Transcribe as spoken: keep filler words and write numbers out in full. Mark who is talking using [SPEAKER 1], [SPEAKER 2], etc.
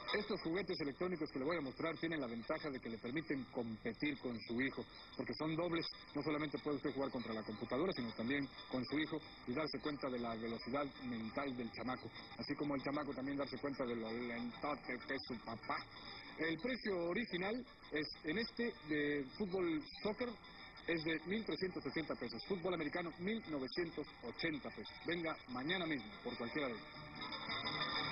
[SPEAKER 1] Estos juguetes electrónicos que le voy a mostrar tienen la ventaja de que le permiten competir con su hijo, porque son dobles. No solamente puede usted jugar contra la computadora, sino también con su hijo y darse cuenta de la velocidad mental del chamaco, así como el chamaco también darse cuenta de lo lentote que es su papá. El precio original es en este de fútbol soccer es de mil trescientos sesenta pesos. Fútbol americano, mil novecientos ochenta pesos. Venga mañana mismo por cualquiera de ellos.